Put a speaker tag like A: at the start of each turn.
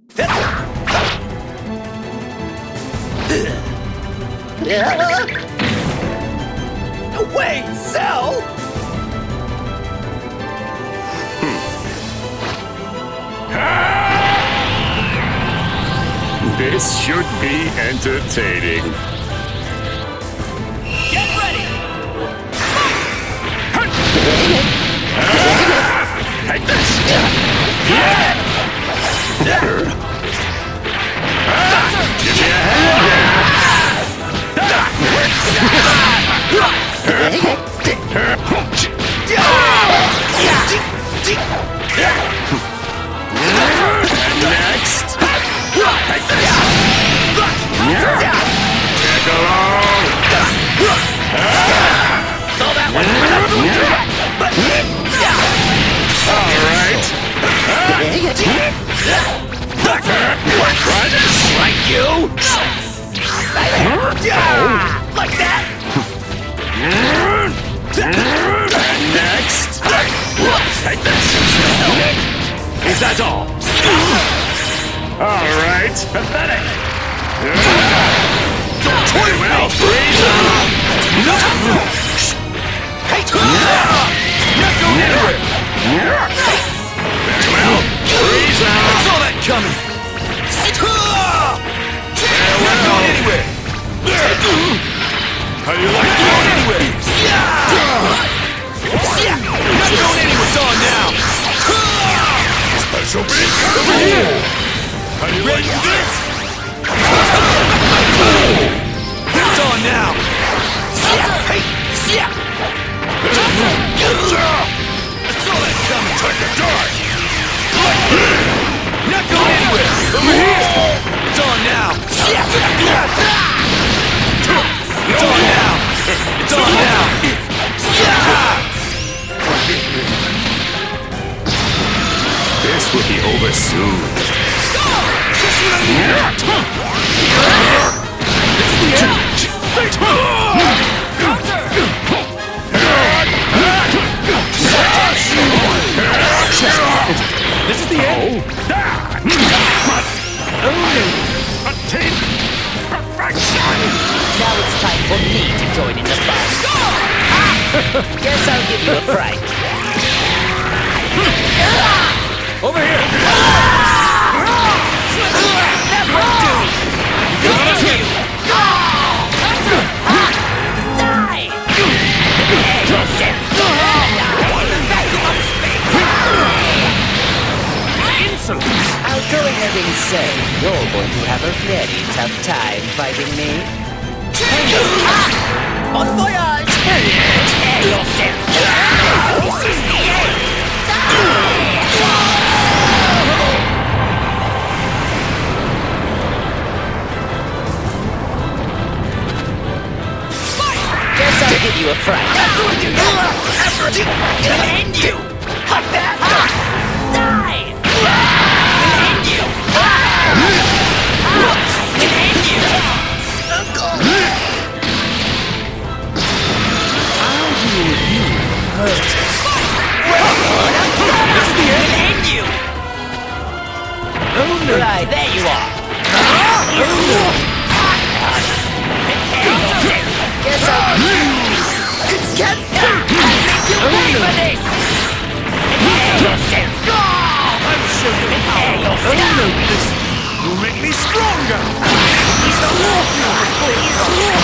A: No way, Cell!
B: This should be entertaining.
A: Get ready!
B: Take this! Next! Take this!
A: Saw that one!
B: Alright! Try this!
A: Like you! Like that!
B: And next! Take this! Is that all? Alright! Pathetic! Very well! Freeze up!
A: Not going anywhere!
B: Very well! Freeze up!
A: I saw that coming! Not going anywhere!
B: How do you like
A: Not going anywhere! Not going anywhere! It's on now!
B: Special beat!
A: Over here!
B: How do you
A: Ready
B: like
A: for this? It's on now! I saw that coming!
B: Take a dive!
A: Not going anywhere! Over here! It's on now! It's on now! It's on now!
B: This will be over soon.
A: This is the end!
B: Attain perfection!
C: Now it's time for me to join in the fun. Guess I'll give you a fright.
A: Over here!
C: That won't do! Die!
A: Insolence!
C: I'll go ahead and say you're going to have a very tough time fighting me. On voyage! Prepare yourself! This is the end! Guess I'll give you a fright.
A: Gonna end you! Like that!
C: Die!
A: End you! End you!
C: I'll deal with you first.
A: This is the end! End you!
C: Oh no! Right, there you are. Guess I'll get make you pay for this. Prepare yourself.
A: I'm sure you
C: Prepare yourself.
A: This will make me stronger!